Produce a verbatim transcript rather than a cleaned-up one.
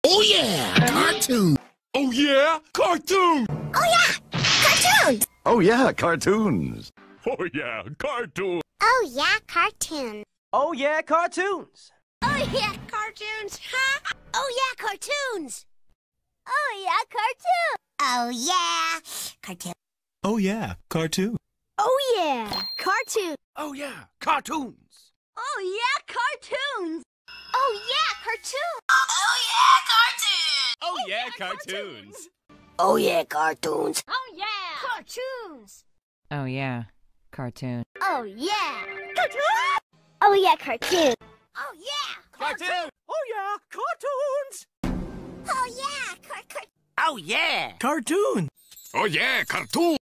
Oh yeah, cartoon. Oh yeah, cartoon. Oh yeah, cartoons. Oh yeah, cartoons. Oh yeah, cartoon. Oh yeah, cartoon. Oh yeah, cartoons. Oh yeah, cartoons. Oh yeah, cartoons. Oh yeah, cartoon. Oh yeah, cartoon. Oh yeah, cartoon. Oh yeah, cartoon. Oh yeah, cartoons. Oh yeah, cartoons. Oh yeah, cartoon. Oh yeah, cartoons. Oh yeah, cartoons. Oh yeah, cartoons. Oh yeah! Cartoons. Oh yeah, cartoon. Oh yeah, cartoon. Oh yeah, cartoon. Oh yeah, Cartoon. Oh yeah, cartoons. Oh yeah, car- car- Oh yeah. Cartoon. Oh yeah, cartoon.